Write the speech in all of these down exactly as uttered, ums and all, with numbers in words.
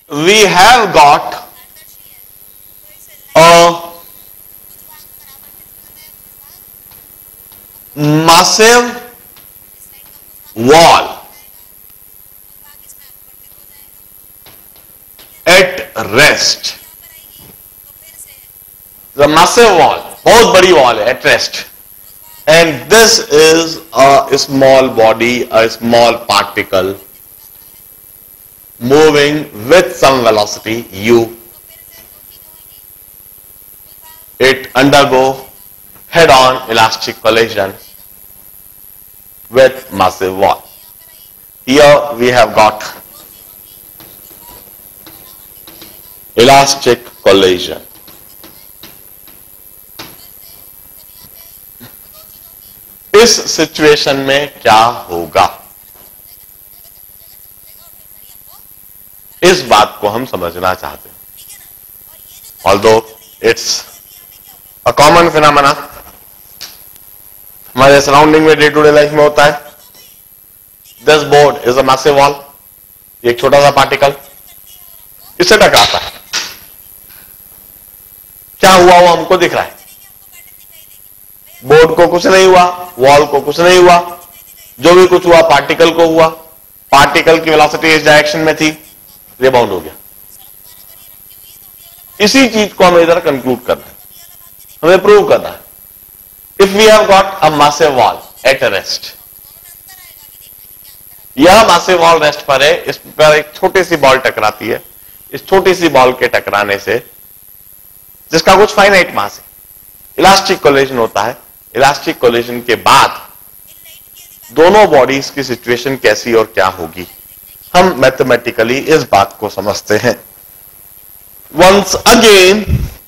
we have got a massive wall at rest. The massive wall, बहुत बड़ी wall है at rest, and this is a small body, a small particle moving with some velocity u. It undergo head-on elastic collision with massive wall. Here we have got elastic collision. इस situation में क्या होगा, इस बात को हम समझना चाहते हैं। Although it's a common phenomena, हमारे सराउंडिंग में डे टू डे लाइफ में होता है। This board is a massive wall, एक छोटा सा पार्टिकल इससे टकराता है, क्या हुआ वो हमको दिख रहा है। बोर्ड को कुछ नहीं हुआ, वॉल को कुछ नहीं हुआ, जो भी कुछ हुआ पार्टिकल को हुआ। पार्टिकल की वेलोसिटी इस डायरेक्शन में थी, रिबाउंड हो गया। इसी चीज को हमें इधर कंक्लूड करना है, हमें प्रूव करना है। If we have got a massive wall at rest, यह मैसिव वॉल रेस्ट पर है, इस पर एक छोटी सी बॉल टकराती है। इस छोटी सी बॉल के टकराने से, जिसका कुछ फाइनाइट मास है, इलास्टिक कोलिजन होता है। इलास्टिक कोलिजन के बाद दोनों बॉडीज की सिचुएशन कैसी और क्या होगी, हम मैथमेटिकली इस बात को समझते हैं। वंस अगेन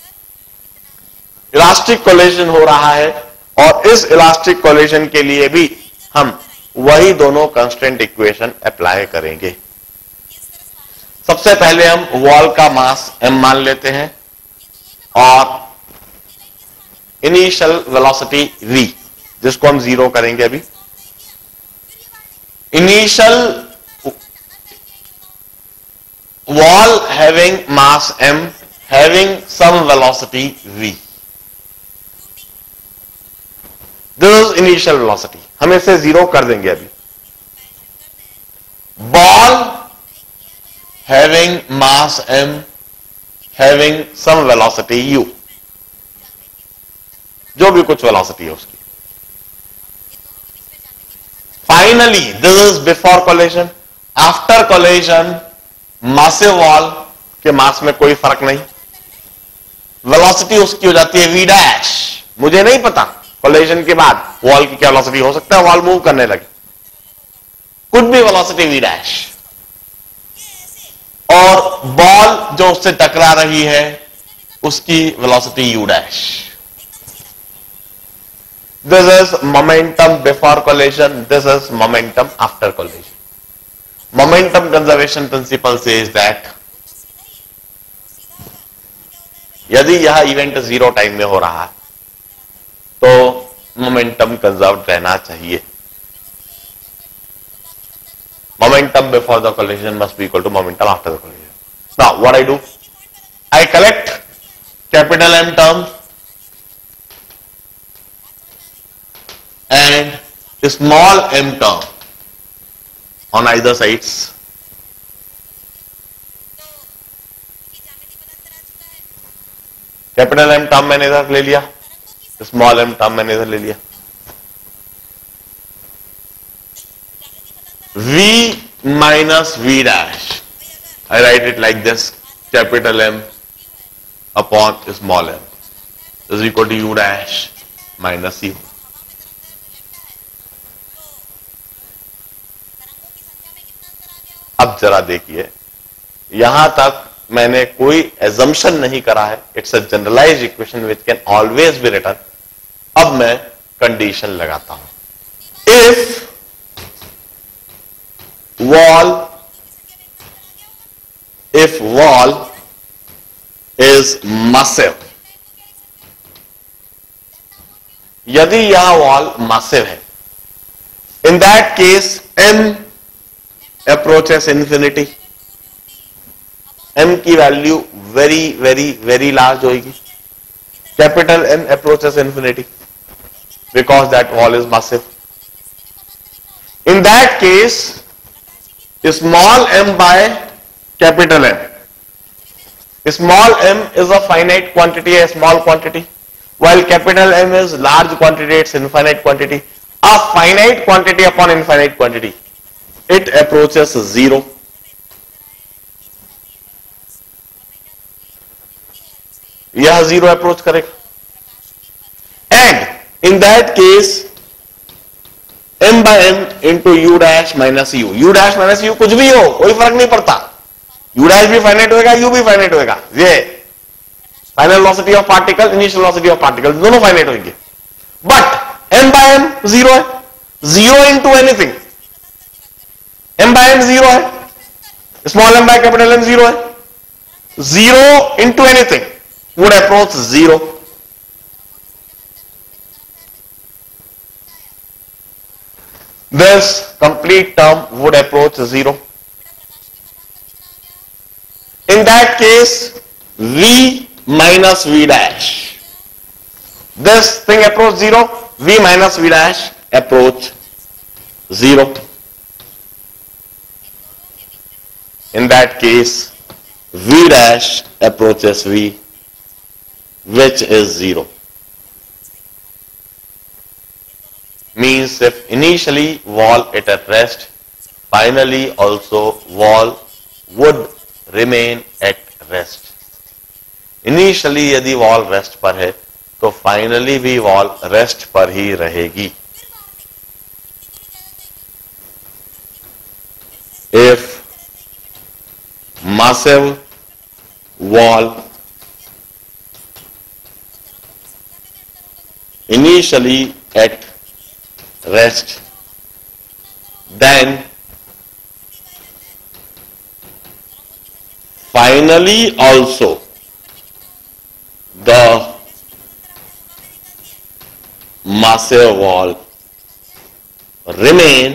इलास्टिक कोलिजन हो रहा है, और इस इलास्टिक कोलिजन के लिए भी हम वही दोनों कांस्टेंट इक्वेशन अप्लाई करेंगे। सबसे पहले हम वॉल का मास m मान लेते हैं और इनिशियल वेलोसिटी v, जिसको हम जीरो करेंगे अभी। Initial wall having mass m having some velocity v, this is initial velocity, हम इसे जीरो कर देंगे अभी। Ball having mass m having some velocity u, जो भी कुछ वेलोसिटी है उसकी। Finally this is before collision. After collision massive wall के मास में कोई फर्क नहीं, वेलोसिटी उसकी हो जाती है v डैश। मुझे नहीं पता कोलिजन के बाद वॉल की क्या वेलोसिटी हो सकता है, वॉल मूव करने लगे, could be velocity v dash. और बॉल जो उससे टकरा रही है उसकी velocity u dash. This is momentum before collision, this is momentum after collision. Momentum conservation principle says that यदि यह इवेंट जीरो टाइम में हो रहा है तो मोमेंटम कंजर्व रहना चाहिए। Momentum before the collision must be equal to momentum after the collision. Now what I do, I collect capital M terms and small m term on either sides. Capital M term मैंने इधर ले लिया, small M term मैंने इधर ले लिया। v minus v dash, I write it like this, capital M upon small m is equal to u dash minus u. अब जरा देखिए, यहां तक मैंने कोई एजम्पशन नहीं करा है, it's a generalised equation which can always be written. अब मैं कंडीशन लगाता हूं, if wall if wall is massive, यदि यह वॉल massive है, in that case m approaches infinity, m की value very very very large होगी. Capital N approaches infinity because that wall is massive. In that case, small m by capital M. Small m is a finite quantity, a small quantity, while capital M is large quantity, it's infinite quantity. A finite quantity upon infinite quantity, it approaches zero. यह zero approach करेगा. And in that case m by m into u dash minus u. u dash minus u कुछ भी हो, कोई फर्क नहीं पड़ता. u dash भी फाइनाइट होएगा, u भी फाइनाइट होएगा. ये final velocity of particle, initial velocity of particle दोनों फाइनाइट होंगे. But m by m zero है. Zero into anything. m by m zero है. Small m by capital M zero है. Zero into anything would approach zero. This complete term would approach zero. In that case, v minus v dash. This thing approach zero. V minus v dash approach zero. In that case, v dash approaches v, which is zero. Means if initially wall at rest, finally also wall would remain at rest. Initially यदि wall rest पर है तो finally भी wall rest पर ही रहेगी. If massive wall initially at rest, then finally also the massive wall remain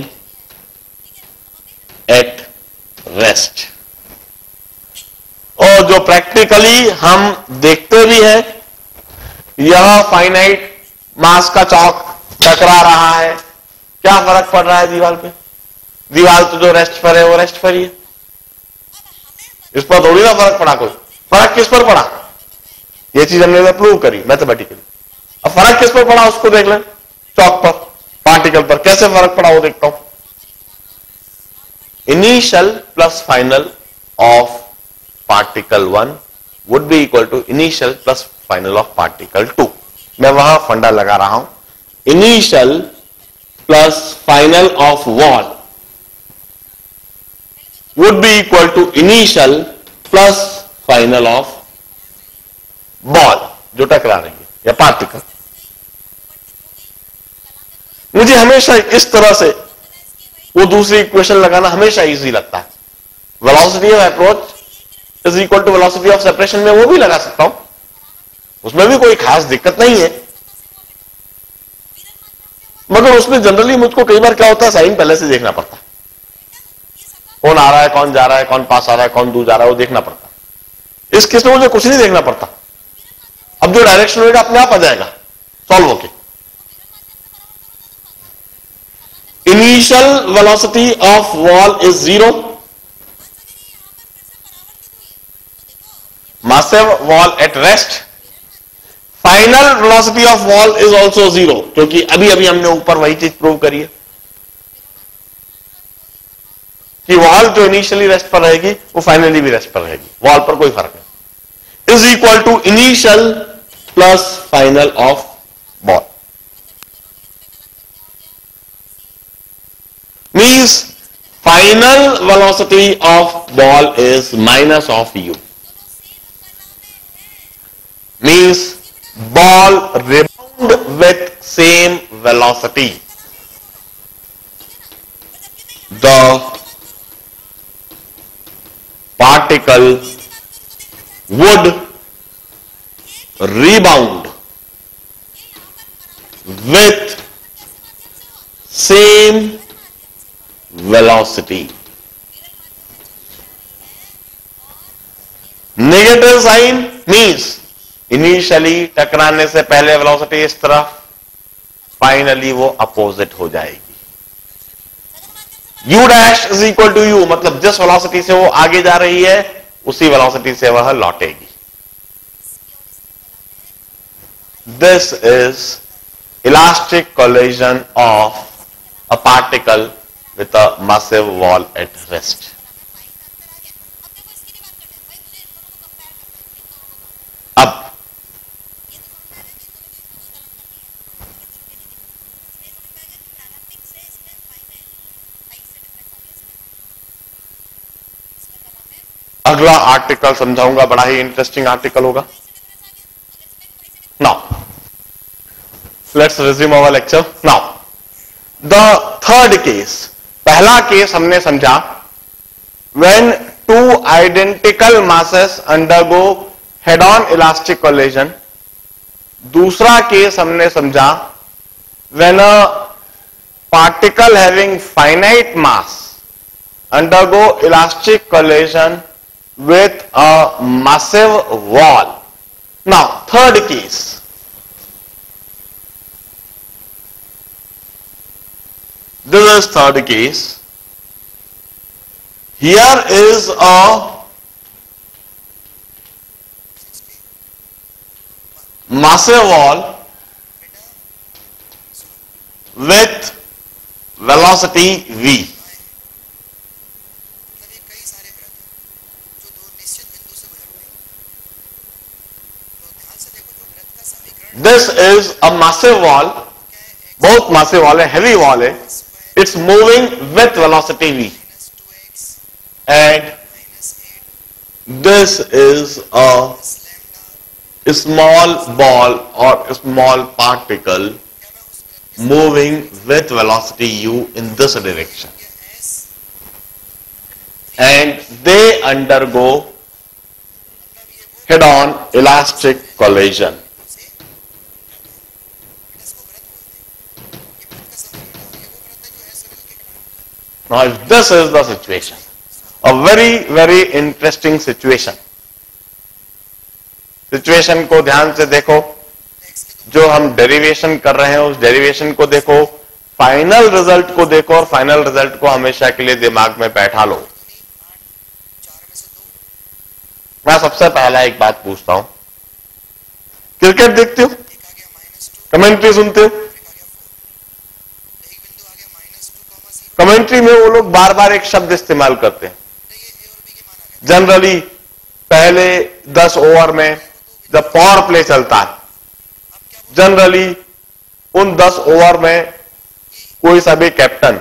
at rest. और जो practically हम देखते भी हैं, यह फाइनाइट मास का चौक टकरा रहा है. क्या फर्क पड़ रहा है दीवार पे? दीवार तो जो रेस्ट पर है वो रेस्ट पर ही है. इस पर थोड़ी ना फर्क पड़ा. कोई फर्क किस पर पड़ा? ये चीज हमने प्रूव करी मैथमेटिकली. अब फर्क किस पर पड़ा उसको देख लें. चौक पर, पार्टिकल पर कैसे फर्क पड़ा वो देखता हूं. Initial plus final of particle one would be equal to initial plus final of particle two. मैं वहां फंडा लगा रहा हूं. Initial plus final of wall would be equal to initial plus final of ball जो टकरा रही है या पार्टिकल. मुझे हमेशा इस तरह से वो दूसरी इक्वेशन लगाना हमेशा इजी लगता है. Velocity of approach is equal to velocity of separation में वो भी लगा सकता हूं. उसमें भी कोई खास दिक्कत नहीं है. मगर उसमें जनरली मुझको कई बार क्या होता है, साइन पहले से देखना पड़ता है. कौन आ रहा है, कौन जा रहा है, कौन पास आ रहा है, कौन दूर जा रहा है, वो देखना पड़ता है. इस केस में मुझे कुछ नहीं देखना पड़ता. अब जो डायरेक्शन होगा अपने आप आ जाएगा सॉल्व होके. Initial velocity of wall is zero. massive wall at rest. Final velocity of wall is also zero, क्योंकि अभी अभी हमने ऊपर वही चीज प्रूव करी है कि वॉल जो इनिशियली रेस्ट पर रहेगी वो फाइनली भी रेस्ट पर रहेगी. वॉल पर कोई फर्क नहीं. Is equal to initial plus final of ball. Means final velocity of ball is minus of u. Means ball rebound with same velocity. The particle would rebound with same velocity. Equal sign means initially टकराने से पहले velocity इस तरफ, finally वो opposite हो जाएगी। u dash is equal to u, मतलब जिस वेलोसिटी से वो आगे जा रही है उसी वेलोसिटी से वह लौटेगी। This is elastic collision of a particle with a massive wall at rest। अब अगला आर्टिकल समझाऊंगा, बड़ा ही इंटरेस्टिंग आर्टिकल होगा। Now let's resume our lecture. Now the third case, पहला केस हमने समझा when two identical masses undergo head on elastic collision. दूसरा केस हमने समझा when a particle having finite mass undergo elastic collision with a massive wall. Now third case, this is third case. Here is a massive wall with velocity v. This is a massive wall, बहुत massive wall है, heavy wall है. It's moving with velocity v, and this is a small ball or small particle moving with velocity u in this direction, and they undergo head-on elastic collision. Now, if this is the situation, a very very interesting situation. Situation को ध्यान से देखो, जो हम derivation कर रहे हैं उस डेरिवेशन को देखो, फाइनल रिजल्ट को देखो, और फाइनल रिजल्ट को हमेशा के लिए दिमाग में बैठा लो। मैं सबसे पहला एक बात पूछता हूं, क्रिकेट देखते हो, कमेंट्री सुनते हो? कमेंट्री में वो लोग बार बार एक शब्द इस्तेमाल करते हैं। जनरली पहले दस ओवर में जब पावर प्ले चलता है, जनरली उन दस ओवर में कोई सा भी कैप्टन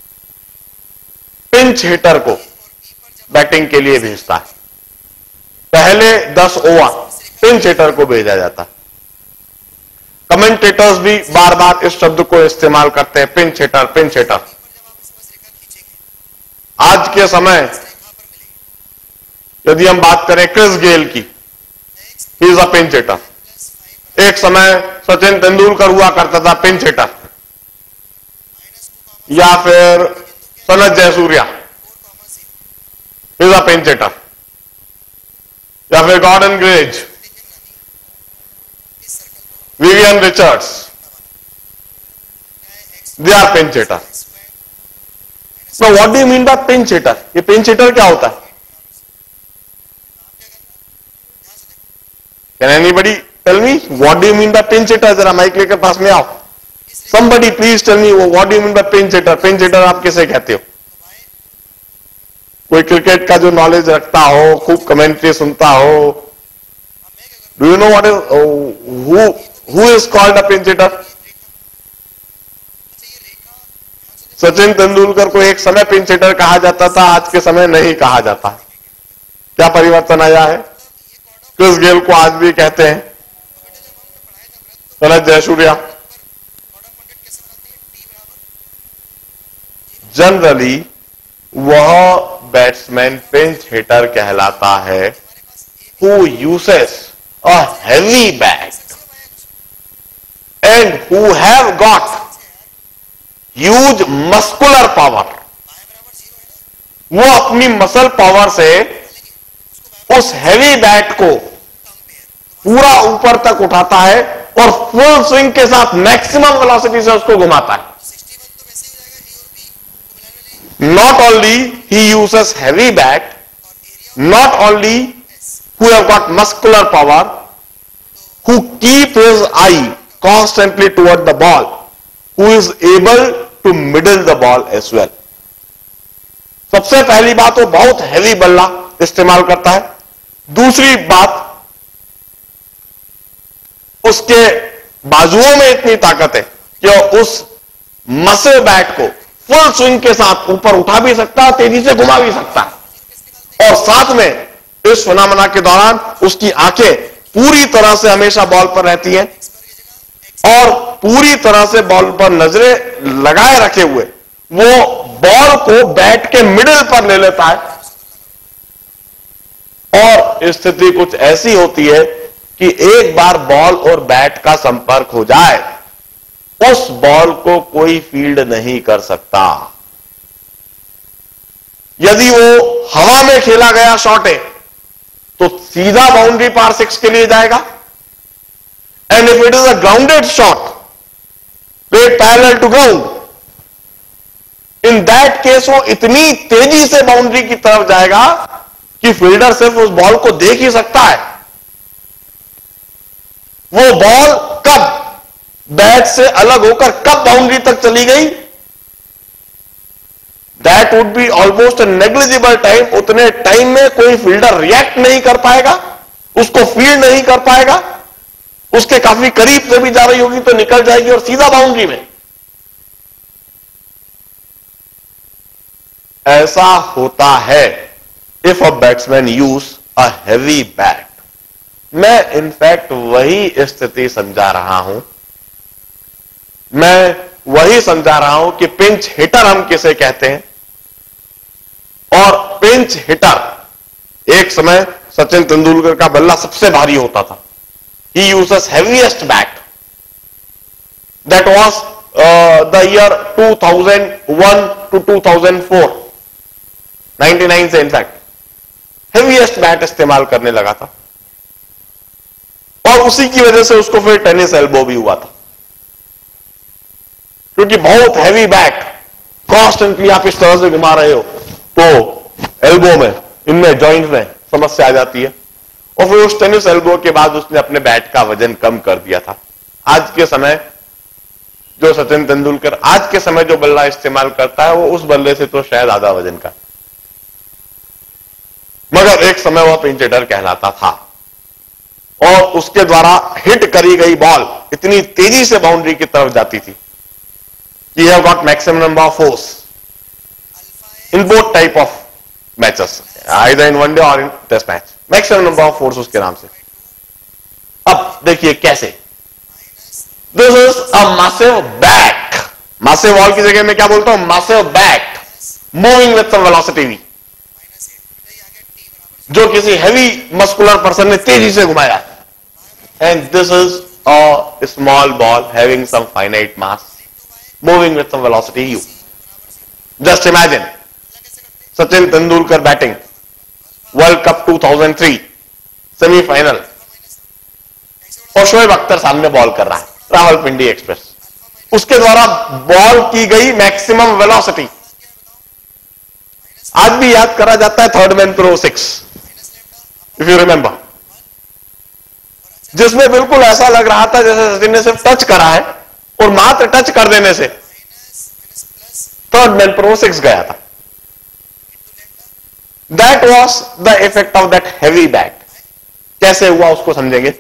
पिंच हिटर को बैटिंग के लिए भेजता है। पहले दस ओवर पिंच हिटर को भेजा जाता है। कमेंटेटर्स भी बार बार इस शब्द को इस्तेमाल करते हैं, पिंच हिटर, पिंच हिटर। आज के समय यदि हम बात करें क्रिस गेल की, he is a pinch hitter. एक समय सचिन तेंदुलकर हुआ करता था पिंच हिटर, या फिर Sanath Jayasuriya, he is a pinch hitter, या फिर Gordon Greenidge, Vivian Richards, they are pinch hitter. Now, what do you mean by pinch hitter? ये pinch hitter क्या होता है? Can anybody tell me what do you mean by pinch hitter? जरा mike लेकर पास में आओ। Somebody please tell me what do you mean by pinch hitter? Pinch hitter आप किसे कहते हो? कोई क्रिकेट का जो नॉलेज रखता हो, खूब कमेंट्री सुनता हो। Do you know what is uh, who who is called a pinch hitter? Sachin Tendulkar को एक समय पिंच हिटर कहा जाता था, आज के समय नहीं कहा जाता। क्या परिवर्तन आया है? क्रिस गेल को आज भी कहते हैं, सनत जयसूर्या। जनरली वह बैट्समैन पिंच हिटर कहलाता है who uses a heavy bat and who have got huge muscular power. वो अपनी मसल पावर से उस हैवी बैट को पूरा ऊपर तक उठाता है और फुल स्विंग के साथ मैक्सिमम वेलोसिटी से उसको घुमाता है। Not only he uses heavy bat, not only who have got muscular power, who keep his eye constantly toward the ball, who is able to middle the ball as well. सबसे पहली बात, वो बहुत heavy बल्ला इस्तेमाल करता है। दूसरी बात, उसके बाजुओं में इतनी ताकत है कि वो उस मसिव बैट को फुल स्विंग के साथ ऊपर उठा भी सकता है, तेजी से घुमा भी सकता है। और साथ में इस फिनोमेना के दौरान उसकी आंखें पूरी तरह से हमेशा बॉल पर रहती हैं और पूरी तरह से बॉल पर नजरें लगाए रखे हुए वो बॉल को बैट के मिडिल पर ले लेता है। और स्थिति कुछ ऐसी होती है कि एक बार बॉल और बैट का संपर्क हो जाए, उस बॉल को कोई फील्ड नहीं कर सकता। यदि वो हवा में खेला गया शॉट है तो सीधा बाउंड्री पार सिक्स के लिए जाएगा, and if it is a grounded shot played parallel to ground, in that case वो इतनी तेजी से बाउंड्री की तरफ जाएगा कि फील्डर सिर्फ उस बॉल को देख ही सकता है। वो बॉल कब बैट से अलग होकर कब बाउंड्री तक चली गई, that would be almost negligible time. उतने टाइम में कोई फील्डर रिएक्ट नहीं कर पाएगा, उसको फील्ड नहीं कर पाएगा, उसके काफी करीब से भी जा रही होगी तो निकल जाएगी और सीधा बाउंड्री में। ऐसा होता है if a batsman use a heavy bat. मैं इनफैक्ट वही स्थिति समझा रहा हूं, मैं वही समझा रहा हूं कि पिंच हिटर हम किसे कहते हैं। और पिंच हिटर, एक समय सचिन तेंदुलकर का बल्ला सबसे भारी होता था। He uses heaviest bat, that was the year two thousand one two two thousand four, ninety nine से इनफैक्ट हैवीएस्ट बैट इस्तेमाल करने लगा था और उसी की वजह से उसको फिर टेनिस एल्बो भी हुआ था, क्योंकि बहुत हैवी बैट कॉन्स्टेंटली आप इस तरह से घुमा रहे हो तो एल्बो में, इनमें जॉइंट में समस्या आ जाती है। और फिर उस टेनिस एल्बो के बाद उसने अपने बैट का वजन कम कर दिया था। आज के समय जो सचिन तेंदुलकर आज के समय जो बल्ला इस्तेमाल करता है वो उस बल्ले से तो शायद आधा वजन का, मगर एक समय वह पिंच हिटर कहलाता था और उसके द्वारा हिट करी गई बॉल इतनी तेजी से बाउंड्री की तरफ जाती थी कि have got maximum number of fours in both type of matches, either in one day और in test match, maximum number of fours उसके नाम से। अब देखिए कैसे, this is a massive bat, massive ball की जगह मैं क्या बोलता हूं, massive bat moving with some velocity v, जो किसी हैवी मस्कुलर पर्सन ने तेजी से घुमाया। And this is a small ball having some finite mass moving with some velocity u. Just imagine Sachin Tendulkar batting world cup two thousand three semifinal और शोएब अख्तर सामने ball कर रहा है, रावलपिंडी एक्सप्रेस, उसके द्वारा बॉल की गई मैक्सिमम वेलोसिटी आज भी याद करा जाता है third man throw six, if you remember, जिसमें बिल्कुल ऐसा लग रहा था जैसे सचिन ने सिर्फ टच करा है और मात्र टच कर देने से थर्ड मैन थ्रो सिक्स गया था। That was the effect of that heavy bat. कैसे हुआ उसको समझेंगे।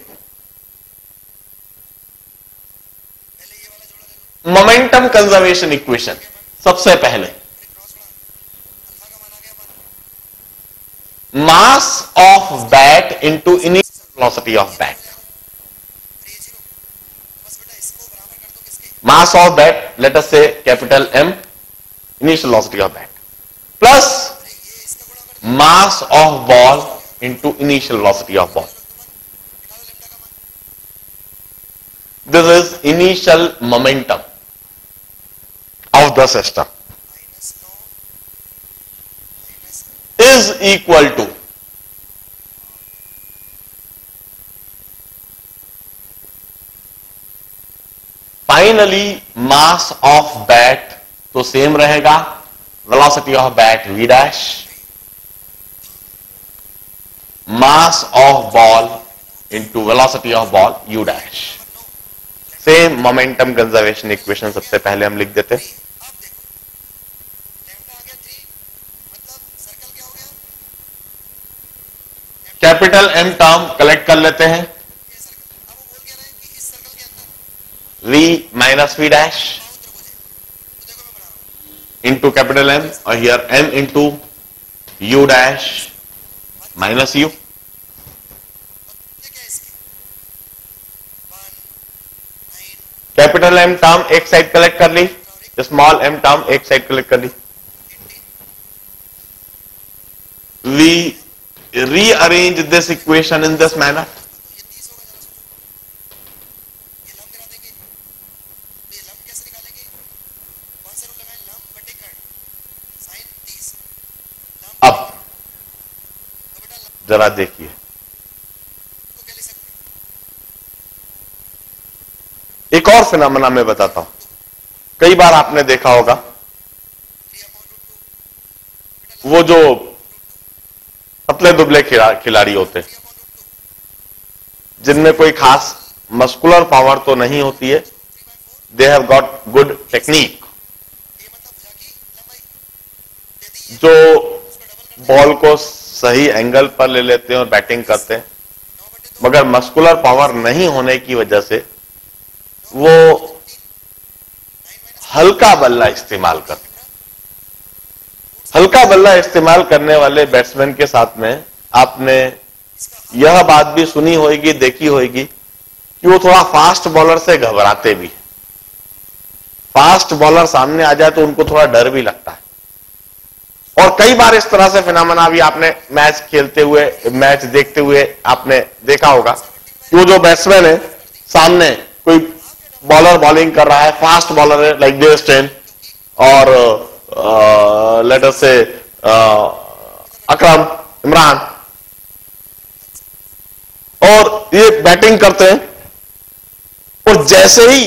मोमेंटम कंजर्वेशन इक्वेशन, सबसे पहले mass of bat into initial velocity of bat, mass of bat let us say capital M, initial velocity of bat, plus mass of ball into initial velocity of ball. This is initial momentum of the system is equal to finally mass of bat तो same रहेगा, velocity of bat v dash, mass of ball into velocity of ball u dash. Same momentum conservation equation सबसे पहले हम लिख देते। Capital M term collect कर लेते हैं, v minus v dash into capital M और here m into u dash minus u। Capital M term एक साइड कलेक्ट कर ली, स्मॉल एम टर्म एक साइड कलेक्ट कर ली। We rearrange this equation in this manner. अब जरा देखिए, एक और फिनोमेना मैं बताता हूं। कई बार आपने देखा होगा वो जो पतले दुबले खिलाड़ी होते जिनमें कोई खास मस्कुलर पावर तो नहीं होती है, they have got good technique, जो बॉल को सही एंगल पर ले लेते हैं और बैटिंग करते हैं, मगर मस्कुलर पावर नहीं होने की वजह से वो हल्का बल्ला इस्तेमाल करते हैं। हल्का बल्ला इस्तेमाल करने वाले बैट्समैन के साथ में आपने यह बात भी सुनी होगी, देखी होगी कि वो थोड़ा फास्ट बॉलर से घबराते भी। फास्ट बॉलर सामने आ जाए तो उनको थोड़ा डर भी लगता है। और कई बार इस तरह से फिनोमेना भी आपने मैच खेलते हुए, मैच देखते हुए आपने देखा होगा कि वो जो बैट्समैन है सामने कोई बॉलर बॉलिंग कर रहा है, फास्ट बॉलर है लाइक देव स्टेन और let us say Akram, Imran, और ये बैटिंग करते हैं और जैसे ही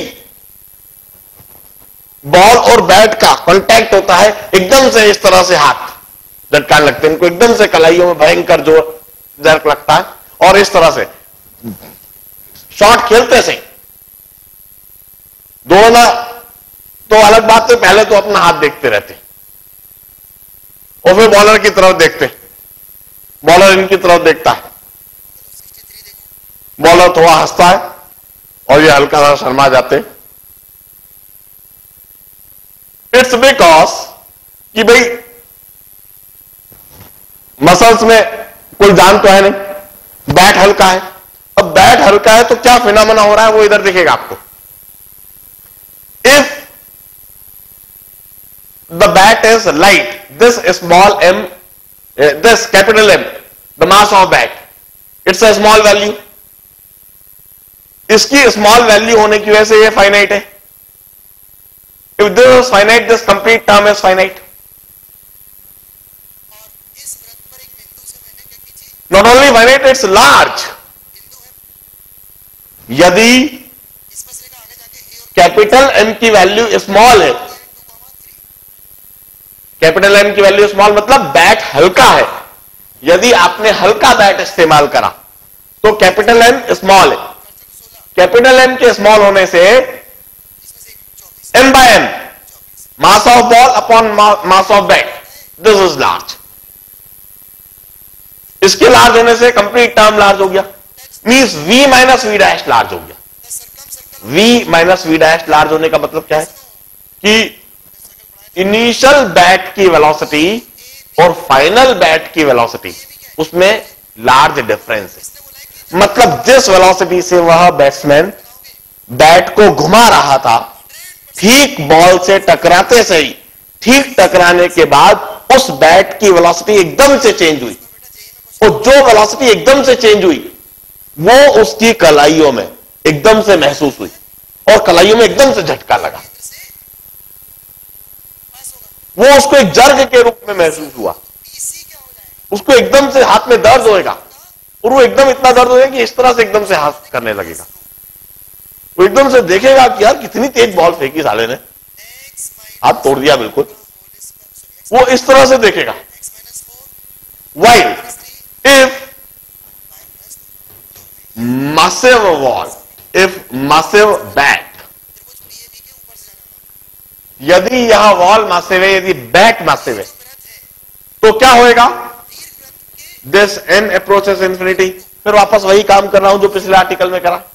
बॉल और बैट का कांटेक्ट होता है एकदम से इस तरह से हाथ झटकाने लगते हैं, इनको एकदम से कलाइयों में भयंकर जो झटक लगता है और इस तरह से शॉट खेलते से दौड़ना तो अलग बात है, पहले तो अपना हाथ देखते रहते और फिर बॉलर की तरफ देखते, बॉलर इनकी तरफ देखता है, बॉलर थोड़ा हंसता है और ये हल्का सा शर्मा जाते। इट्स बिकॉज कि भाई मसल्स में कोई जान तो है नहीं, बैट हल्का है। अब बैट हल्का है तो क्या फिनोमेना हो रहा है वो इधर दिखेगा आपको। If the bat is light, this small m, uh, this capital M, the mass of bat, it's a small value. इसकी small value होने की वजह से ये finite है। If this is finite, this complete term is finite. Not only finite, it's large. यदि capital M की value small है, कैपिटल एम की वैल्यू स्मॉल मतलब बैट हल्का है, यदि आपने हल्का बैट इस्तेमाल करा तो कैपिटल एम स्मॉल है। कैपिटल एम के स्मॉल होने से m by M, mass of ball upon mass of bat, this is large. इसके लार्ज होने से कंप्लीट टर्म लार्ज हो गया, means v minus v dash large हो गया। v minus v dash large होने का मतलब क्या है कि इनिशियल बैट की वेलोसिटी और फाइनल बैट की वेलोसिटी उसमें लार्ज डिफरेंस है। मतलब जिस वेलोसिटी से वह बैट्समैन बैट को घुमा रहा था, ठीक बॉल से टकराते से ही, ठीक टकराने के बाद उस बैट की वेलोसिटी एकदम से चेंज हुई, और जो वेलोसिटी एकदम से चेंज हुई वो उसकी कलाइयों में एकदम से महसूस हुई और कलाइयों में एकदम से झटका लगा। वो उसको एक जर्ग के रूप में महसूस हुआ, उसको एकदम से हाथ में दर्द होएगा और वो एकदम इतना दर्द होएगा कि इस तरह से एकदम से हाथ करने लगेगा। वो एकदम से देखेगा कि यार कितनी तेज बॉल फेंकी साले ने, हाथ तोड़ दिया बिल्कुल, वो इस तरह से देखेगा। While if massive wall, if massive bat, यदि यह वॉल massive है, यदि बैट massive है, तो क्या होएगा? This n approaches infinity। फिर वापस वही काम कर रहा हूं जो पिछले आर्टिकल में करा।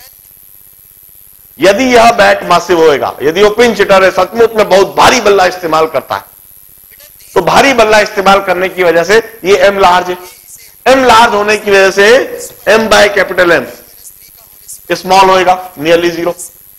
यदि यह बैट massive होएगा, यदि वो पिंच हिटर है, सचमुच में बहुत भारी बल्ला इस्तेमाल करता है, तो भारी बल्ला इस्तेमाल करने की वजह से ये एम लार्ज है। एम लार्ज होने की वजह से m by capital M small होएगा, नियरली जीरो,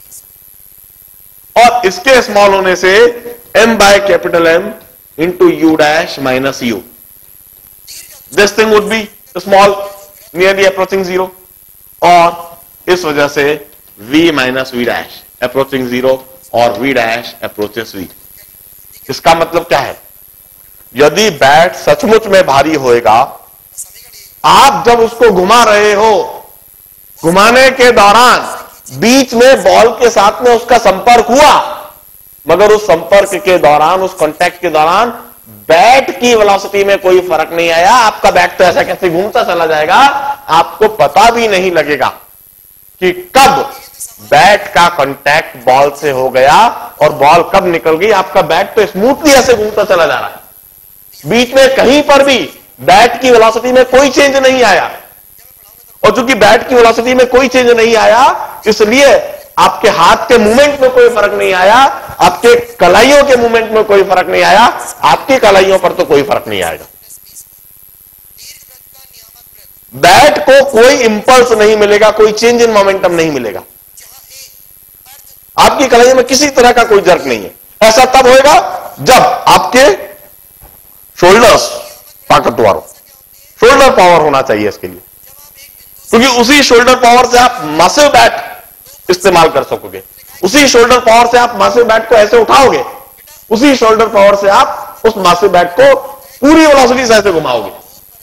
और इसके स्मॉल होने से m by capital M into u dash minus u, this thing would be small, nearly approaching zero, और इस वजह से v minus v dash approaching zero और v डैश अप्रोचेस v। इसका मतलब क्या है? यदि बैट सचमुच में भारी होएगा, आप जब उसको घुमा रहे हो, घुमाने के दौरान बीच में बॉल के साथ में उसका संपर्क हुआ, मगर उस संपर्क के दौरान, उस कांटेक्ट के दौरान बैट की वेलोसिटी में कोई फर्क नहीं आया। आपका बैट तो ऐसा कैसे घूमता चला जाएगा, आपको पता भी नहीं लगेगा कि कब बैट का कांटेक्ट बॉल से हो गया और बॉल कब निकल गई। आपका बैट तो स्मूथली ऐसे घूमता चला जा रहा है, बीच में कहीं पर भी बैट की वेलोसिटी में कोई चेंज नहीं आया, और चूंकि बैट की वेलोसिटी में कोई चेंज नहीं आया, इसलिए आपके हाथ के मूवमेंट में कोई फर्क नहीं आया, आपके कलाइयों के मूवमेंट में कोई फर्क नहीं आया, आपकी कलाइयों पर तो कोई फर्क नहीं आएगा। बैट को कोई इंपल्स नहीं मिलेगा, कोई चेंज इन मोमेंटम नहीं मिलेगा, आपकी कलाइयों में किसी तरह का कोई जर्क नहीं है। ऐसा तब होएगा जब आपके शोल्डर्स ताकतवर हो, शोल्डर पावर होना चाहिए इसके लिए, क्योंकि उसी शोल्डर पावर से आप मासिव बैट इस्तेमाल कर सकोगे, उसी शोल्डर पावर से आप मासिव बैट को ऐसे उठाओगे, उसी शोल्डर पावर से आप उस मासिव बैट को पूरी वेलोसिटी से ऐसे घुमाओगे,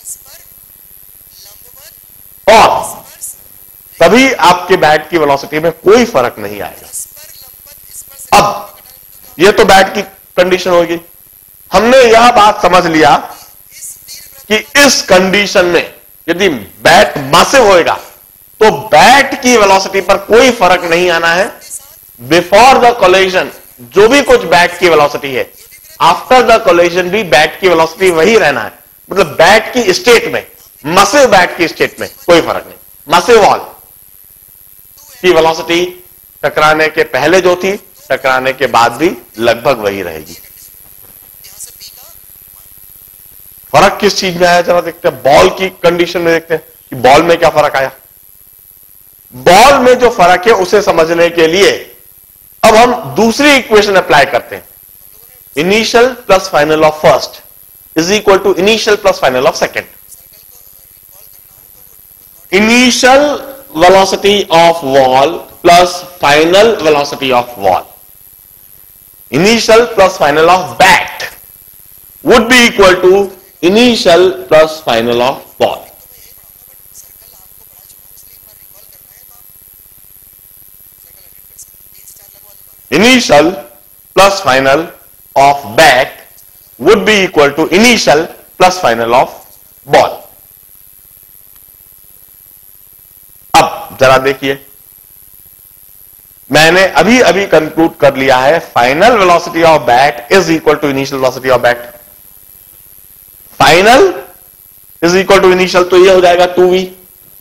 और तभी आपके बैट की वेलोसिटी में कोई फर्क नहीं आएगा। अब यह तो बैट की कंडीशन होगी। हमने यह बात समझ लिया कि इस कंडीशन में यदि बैट मासिव होएगा तो बैट की वेलोसिटी पर कोई फर्क नहीं आना है। बिफोर द कोलिजन जो भी कुछ बैट की वेलोसिटी है, आफ्टर द कोलिजन भी बैट की वेलोसिटी वही रहना है। मतलब बैट की स्टेट में, मासिव बैट की स्टेट में कोई फर्क नहीं। मासिव बॉल की वेलोसिटी टकराने के पहले जो थी, टकराने के बाद भी लगभग वही रहेगी। फर्क किस चीज में आया जरा देखते हैं। बॉल की कंडीशन में देखते हैं कि बॉल में क्या फर्क आया। बॉल में जो फर्क है उसे समझने के लिए अब हम दूसरी इक्वेशन अप्लाई करते हैं। Initial plus final of first is equal to initial plus final of second. Initial velocity of wall plus final velocity of wall, initial plus final of bat would be equal to initial plus final of ball. Initial plus final of bat would be equal to initial plus final of ball. अब जरा देखिए, मैंने अभी अभी conclude कर लिया है final velocity of bat is equal to initial velocity of bat. Final is equal to initial, तो ये हो जाएगा टू वी,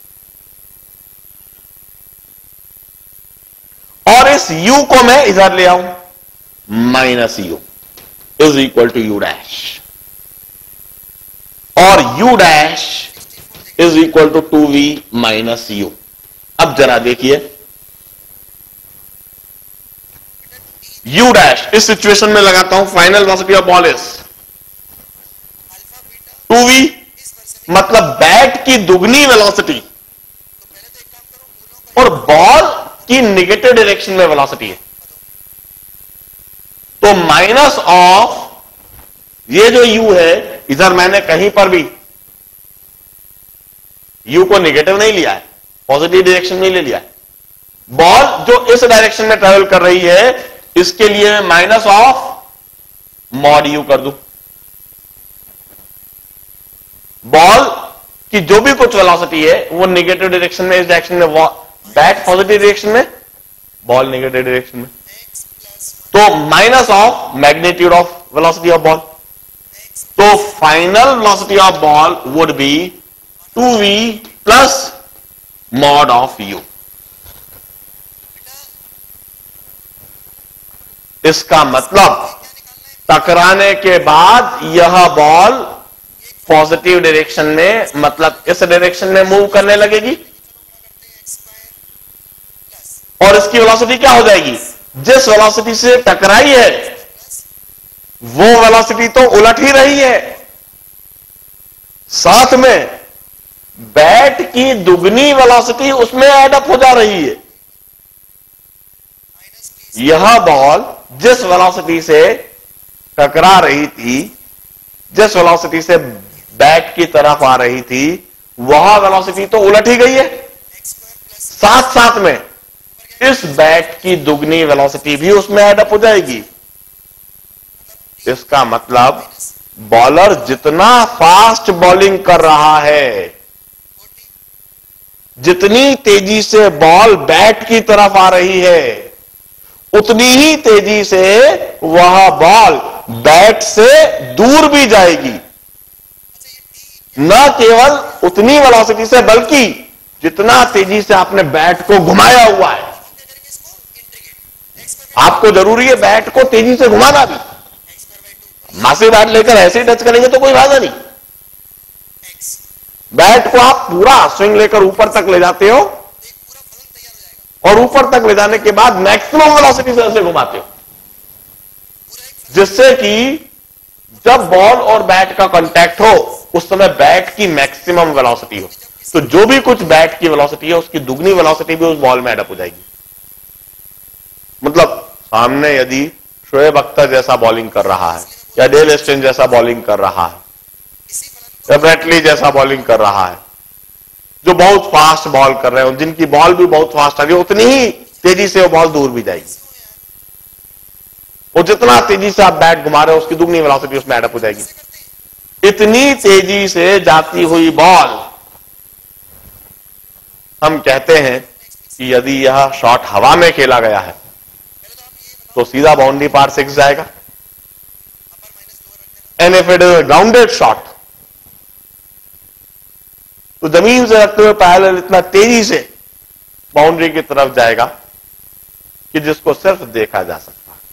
और इस u को मैं इधर ले आऊं, minus u is equal to u dash, और u dash is equal to two v minus u. अब जरा देखिए, u डैश इस सिचुएशन में लगाता हूं, final velocity of ball is two v, मतलब बैट की दुगनी वेलोसिटी और बॉल की निगेटिव डायरेक्शन में वेलोसिटी है, तो माइनस ऑफ ये जो u है, इधर मैंने कहीं पर भी u को निगेटिव नहीं लिया है, पॉजिटिव डायरेक्शन में ले लिया है, बॉल जो इस डायरेक्शन में ट्रेवल कर रही है, इसके लिए मैं माइनस ऑफ मॉड यू कर दूं। बॉल की जो भी कुछ वेलोसिटी है वो नेगेटिव डायरेक्शन में, इस डायरेक्शन में बैट पॉजिटिव डायरेक्शन में, बॉल नेगेटिव डायरेक्शन में, तो minus of magnitude of velocity of ball. तो final velocity of ball would be two v plus mod of u. इसका मतलब टकराने के बाद यह बॉल पॉजिटिव डायरेक्शन में, मतलब इस डायरेक्शन में मूव करने लगेगी और इसकी वेलोसिटी क्या हो जाएगी, जिस वेलोसिटी से टकराई है वो वेलोसिटी तो उलट ही रही है, साथ में बैट की दुगनी वेलोसिटी उसमें एडअप हो जा रही है। यह बॉल जिस वेलोसिटी से टकरा रही थी, जिस वेलोसिटी से बैट की तरफ आ रही थी, वह वेलोसिटी तो उलट ही गई है, साथ साथ में इस बैट की दुगनी वेलोसिटी भी उसमें एडअप हो जाएगी। इसका मतलब बॉलर जितना फास्ट बॉलिंग कर रहा है, जितनी तेजी से बॉल बैट की तरफ आ रही है, उतनी ही तेजी से वह बॉल बैट से दूर भी जाएगी। न केवल उतनी वेलोसिटी से, बल्कि जितना तेजी से आपने बैट को घुमाया हुआ है, आपको जरूरी है बैट को तेजी से घुमाना भी। मासे बैट लेकर ऐसे ही टच करेंगे तो कोई फायदा नहीं। बैट को आप पूरा स्विंग लेकर ऊपर तक ले जाते हो और ऊपर तक ले जाने के बाद मैक्सिमम वेलोसिटी से ऐसे घुमाते हो, जिससे कि जब बॉल और बैट का कांटेक्ट हो उस समय बैट की मैक्सिमम वेलोसिटी हो। तो जो भी कुछ बैट की वेलोसिटी है उसकी दुगनी वेलोसिटी भी उस बॉल में एडअप हो जाएगी। मतलब सामने यदि शोएब अख्तर जैसा बॉलिंग कर रहा है, या डेल स्टेन जैसा बॉलिंग कर रहा है, या ब्रेटली जैसा बॉलिंग कर रहा है, जो बहुत फास्ट बॉल कर रहे हो, जिनकी बॉल भी बहुत फास्ट आ रही है, उतनी ही तेजी से वो बॉल दूर भी जाएगी। और जितना तेजी से आप बैट घुमा रहे हो उसकी दुगनी वेलोसिटी उसमें एडअप हो जाएगी। इतनी तेजी से जाती हुई बॉल, हम कहते हैं कि यदि यह शॉट हवा में खेला गया है तो सीधा बाउंड्री पार सिक्स जाएगा। And if it is grounded shot, तो जमीन से रखते हुए पैरेलल इतना तेजी से बाउंड्री की तरफ जाएगा कि जिसको सिर्फ देखा जा सकता है,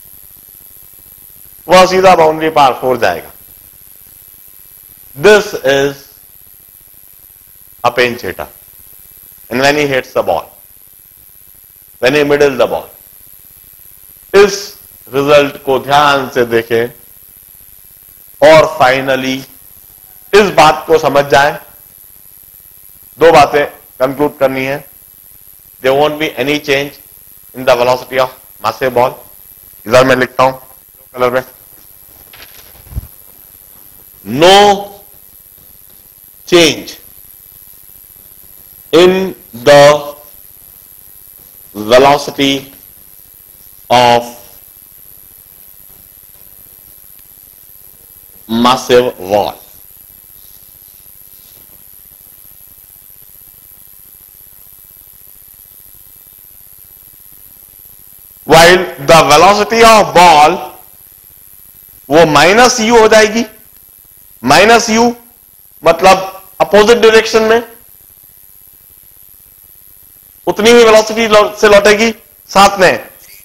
वह सीधा बाउंड्री पार फोर जाएगा। This is a pinch hitter, and when he hits the ball, when he middles the ball, इस रिजल्ट को ध्यान से देखें और फाइनली इस बात को समझ जाएं। दो बातें कंक्लूड करनी है। There won't be any change in the velocity of massive ball. इधर मैं लिखता हूं कलर में, no change in the velocity of massive ball. While the velocity of ball वो माइनस यू हो जाएगी। माइनस यू मतलब अपोजिट डायरेक्शन में उतनी ही वेलोसिटी से लौटेगी, साथ में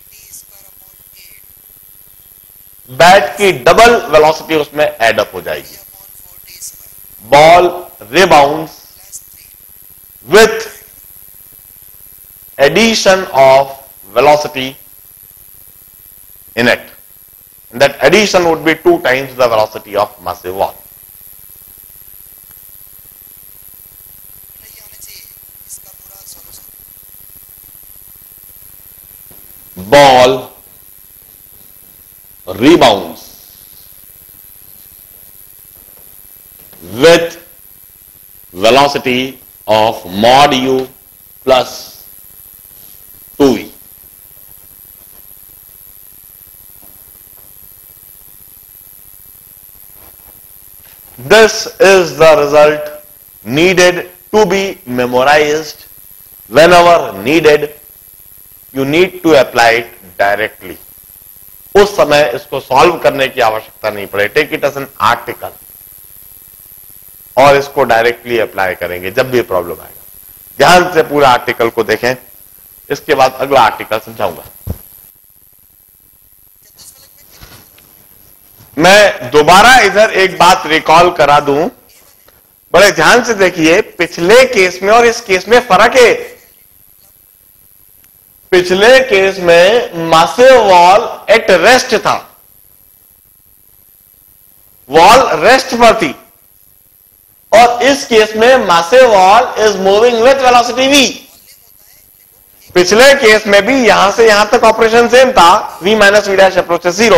बैट की डबल वेलोसिटी उसमें एडअप हो जाएगी। Ball rebounds with addition of velocity in it, that addition would be two times the velocity of massive ball. Ball rebounds with velocity of mod u plus This is the result needed to be memorized. Whenever needed, you need to apply it directly. उस समय इसको solve करने की आवश्यकता नहीं पड़े. Take it as an article और इसको डायरेक्टली अप्लाई करेंगे जब भी प्रॉब्लम आएगा. ध्यान से पूरा आर्टिकल को देखें, इसके बाद अगला आर्टिकल समझाऊंगा. मैं दोबारा इधर एक बात रिकॉल करा दूं, बड़े ध्यान से देखिए. पिछले केस में और इस केस में फर्क है. पिछले केस में मासिव वॉल एट रेस्ट था, वॉल रेस्ट पर थी, और इस केस में massive wall is moving with velocity v. पिछले केस में भी यहां से यहां तक ऑपरेशन सेम था, v minus v dash approaches zero,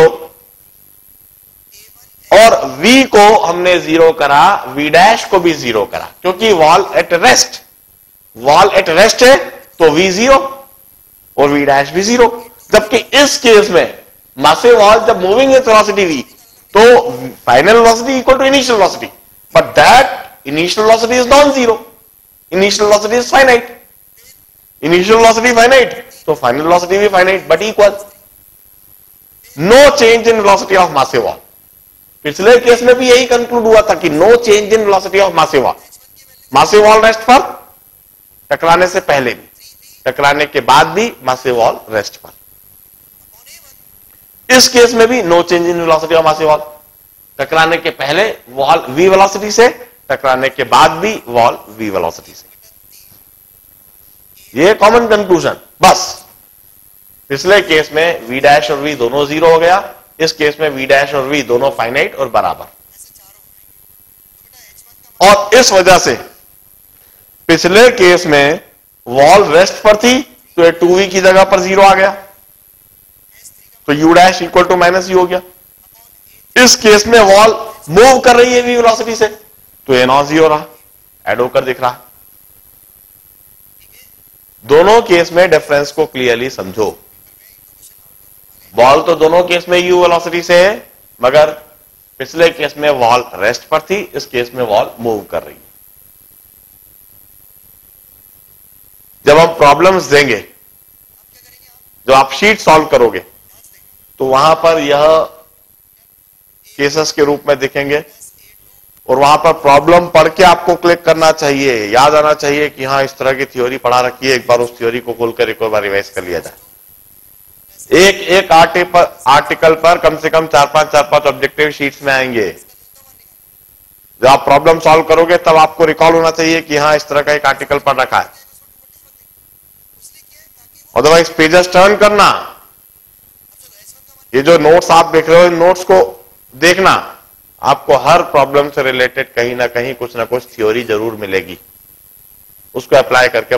और v को हमने जीरो करा, v डैश को भी जीरो करा, क्योंकि wall at rest, wall at rest है तो v जीरो और v डैश भी जीरो. जबकि इस केस में मासिव वॉल जब मूविंग विथ वेलोसिटी v, तो final velocity equal to initial velocity, but that initial velocity is non zero, initial velocity is finite. Initial velocity finite तो final velocity भी finite but equal. No change in velocity of massive wall. पिछले case में भी यही conclude हुआ था कि no change in velocity of massive wall. Massive wall rest पर, टकराने से पहले भी, टकराने के बाद भी मासिव वॉल रेस्ट पर. इस केस में भी no change in velocity of massive wall. टकराने के पहले वॉल v वेलोसिटी से, टकराने के बाद भी वॉल v वेलोसिटी से. ये कॉमन कंक्लूजन. बस पिछले केस में v डैश और v दोनों जीरो हो गया, इस केस में v डैश और v दोनों फाइनाइट और बराबर. और इस वजह से पिछले केस में वॉल रेस्ट पर थी तो ये टू वी की जगह पर जीरो आ गया, तो u dash equal to minus u हो गया. इस केस में वॉल मूव कर रही है v वेलोसिटी से, तो ये नॉन जीरो रहा, ऐड होकर दिख रहा. दोनों केस में डिफरेंस को क्लियरली समझो. वॉल तो दोनों केस में u वेलोसिटी से है, मगर पिछले केस में वॉल रेस्ट पर थी, इस केस में वॉल मूव कर रही है. जब हम प्रॉब्लम्स देंगे, जब आप शीट सॉल्व करोगे, तो वहां पर यह केसेस के रूप में दिखेंगे, और वहां पर प्रॉब्लम पढ़ के आपको क्लिक करना चाहिए. याद आना चाहिए कि हाँ इस तरह की थ्योरी पढ़ा रखी है, एक बार उस थ्योरी को खोलकर एक बार रिवाइज कर लिया जाए. एक एक आर्टिकल आर्टिकल पर कम से कम चार पांच चार पांच ऑब्जेक्टिव शीट्स में आएंगे. जब आप प्रॉब्लम सॉल्व करोगे तब आपको रिकॉल होना चाहिए कि हाँ इस तरह का एक आर्टिकल पढ़ रखा है. अदरवाइज पेजेस टर्न करना. ये जो नोट्स आप देख रहे हो, इन नोट्स को देखना, आपको हर प्रॉब्लम से रिलेटेड कहीं ना कहीं कुछ ना कुछ थ्योरी जरूर मिलेगी. उसको अप्लाई करके